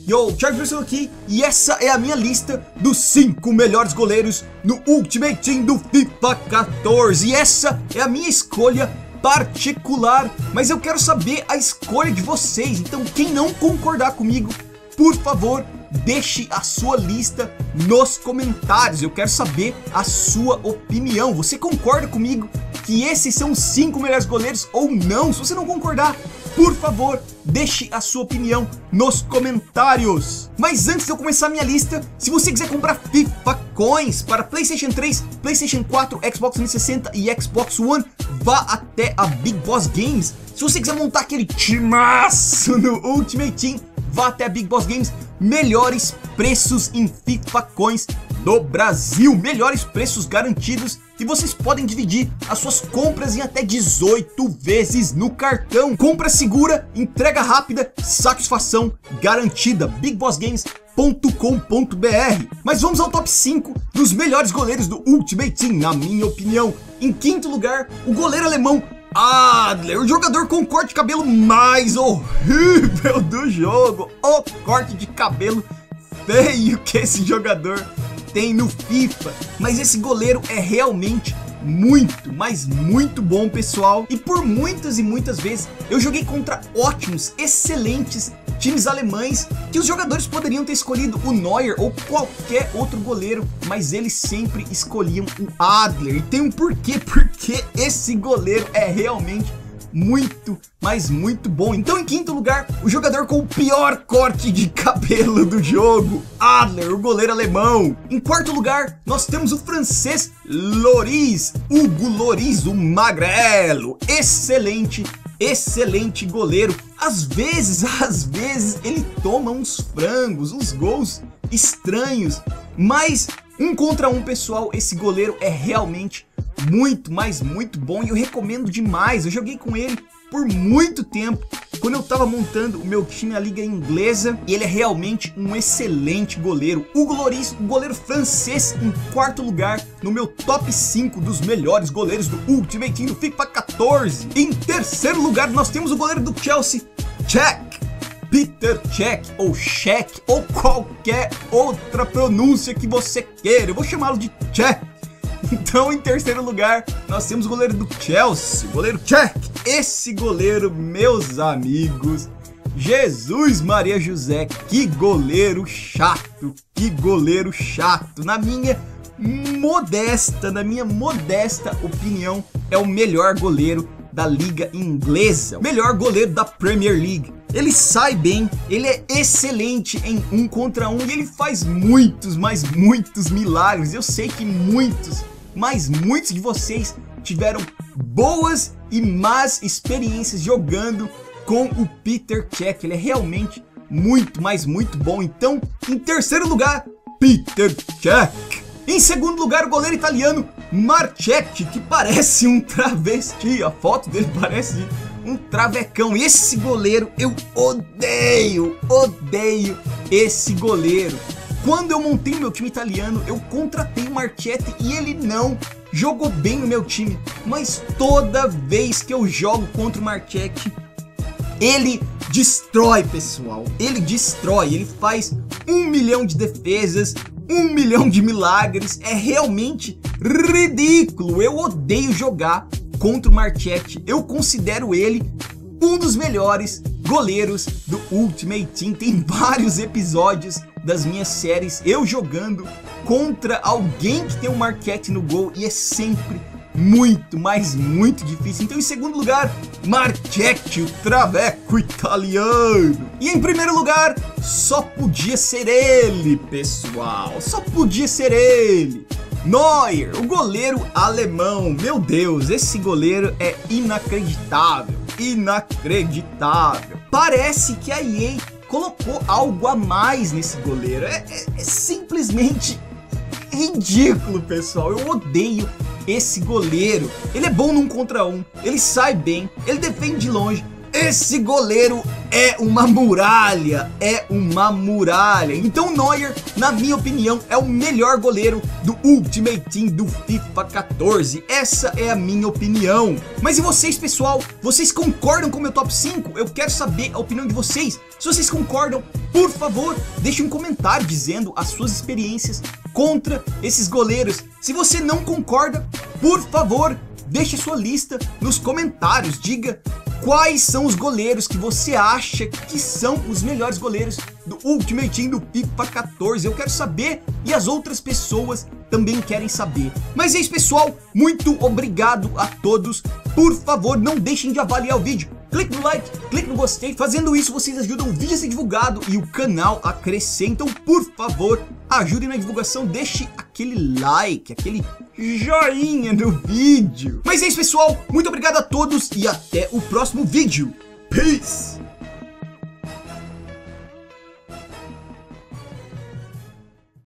Yo, Thiago Professor aqui, e essa é a minha lista dos 5 melhores goleiros no Ultimate Team do FIFA 14. E essa é a minha escolha particular, mas eu quero saber a escolha de vocês. Então quem não concordar comigo, por favor, deixe a sua lista nos comentários. Eu quero saber a sua opinião. Você concorda comigo que esses são os 5 melhores goleiros ou não? Se você não concordar, por favor, deixe a sua opinião nos comentários. Mas antes de eu começar a minha lista, se você quiser comprar FIFA Coins para PlayStation 3, PlayStation 4, Xbox 360 e Xbox One, vá até a Big Boss Games. Se você quiser montar aquele timaço no Ultimate Team, vá até a Big Boss Games. Melhores preços em FIFA Coins do Brasil, melhores preços garantidos, e vocês podem dividir as suas compras em até 18 vezes no cartão. Compra segura, entrega rápida, satisfação garantida. BigBossGames.com.br. Mas vamos ao top 5 dos melhores goleiros do Ultimate Team, na minha opinião. Em quinto lugar, o goleiro alemão Adler, o jogador com o corte de cabelo mais horrível do jogo. O corte de cabelo feio que esse jogador tem no FIFA. Mas esse goleiro é realmente muito, mas muito bom, pessoal. E por muitas e muitas vezes eu joguei contra ótimos, excelentes times alemães, que os jogadores poderiam ter escolhido o Neuer ou qualquer outro goleiro, mas eles sempre escolhiam o Adler. E tem um porquê, porque esse goleiro é realmente muito, mas muito bom. Então em quinto lugar, o jogador com o pior corte de cabelo do jogo, Adler, o goleiro alemão. Em quarto lugar, nós temos o francês Lloris, Hugo Lloris, o magrelo. Excelente goleiro. Às vezes ele toma uns frangos, uns gols estranhos, mas 1 contra 1, pessoal, esse goleiro é realmente muito, mas muito bom, e eu recomendo demais. Eu joguei com ele por muito tempo, quando eu tava montando o meu time na liga inglesa, e ele é realmente um excelente goleiro. Hugo Lloris, o goleiro francês, em quarto lugar no meu top 5 dos melhores goleiros do Ultimate Team do FIFA 14. Em terceiro lugar, nós temos o goleiro do Chelsea, Peter Cech, ou Cech, ou qualquer outra pronúncia que você queira. Eu vou chamá-lo de Cech. Então, em terceiro lugar, nós temos o goleiro do Chelsea, o goleiro Cech. Esse goleiro, meus amigos, Jesus Maria José, que goleiro chato, Na minha modesta opinião, é o melhor goleiro da liga inglesa, o melhor goleiro da Premier League. Ele sai bem, ele é excelente em 1 contra 1 e ele faz muitos, mas muitos milagres. Eu sei que muitos de vocês tiveram boas e más experiências jogando com o Peter Cech. Ele é realmente muito, mas muito bom. Então, em terceiro lugar, Peter Cech. Em segundo lugar, o goleiro italiano Marchetti, que parece um travesti. A foto dele parece um travecão. E esse goleiro, eu odeio esse goleiro. Quando eu montei o meu time italiano, eu contratei o Marchetti e ele não jogou bem no meu time. Mas toda vez que eu jogo contra o Marchetti, ele destrói, pessoal. Ele destrói, ele faz 1 milhão de defesas, 1 milhão de milagres. É realmente ridículo. Eu odeio jogar contra o Marchetti. Eu considero ele um dos melhores goleiros do Ultimate Team. Tem vários episódios das minhas séries eu jogando contra alguém que tem um Marchetti no gol, e é sempre muito, mas muito difícil. Então, em segundo lugar, Marchetti, o traveco italiano. E em primeiro lugar, só podia ser ele, pessoal, só podia ser ele, Neuer, o goleiro alemão. Meu Deus, esse goleiro é inacreditável. Parece que a EA colocou algo a mais nesse goleiro. É simplesmente ridículo, pessoal. Eu odeio esse goleiro. Ele é bom no 1 contra 1, ele sai bem, ele defende de longe. Esse goleiro é uma muralha, Então Neuer, na minha opinião, é o melhor goleiro do Ultimate Team do FIFA 14. Essa é a minha opinião. Mas e vocês, pessoal? Vocês concordam com o meu top 5? Eu quero saber a opinião de vocês. Se vocês concordam, por favor, deixe um comentário dizendo as suas experiências contra esses goleiros. Se você não concorda, por favor, deixe sua lista nos comentários. Diga quais são os goleiros que você acha que são os melhores goleiros do Ultimate Team do FIFA 14. Eu quero saber e as outras pessoas também querem saber. Mas é isso, pessoal. Muito obrigado a todos. Por favor, não deixem de avaliar o vídeo. Clique no like, clique no gostei. Fazendo isso, vocês ajudam o vídeo a ser divulgado e o canal a crescer. Então, por favor, ajudem na divulgação. Deixe aquele like, aquele joinha no vídeo. Mas é isso, pessoal. Muito obrigado a todos e até o próximo vídeo. Peace!